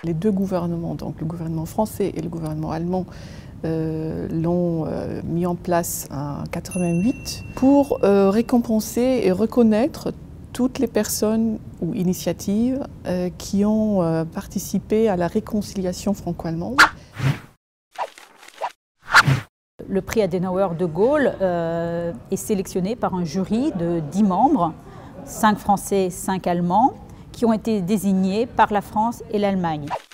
Les deux gouvernements, donc le gouvernement français et le gouvernement allemand, l'ont mis en place en 1988 pour récompenser et reconnaître toutes les personnes ou initiatives qui ont participé à la réconciliation franco-allemande. Le prix Adenauer de Gaulle est sélectionné par un jury de 10 membres, 5 Français, 5 Allemands, qui ont été désignés par la France et l'Allemagne.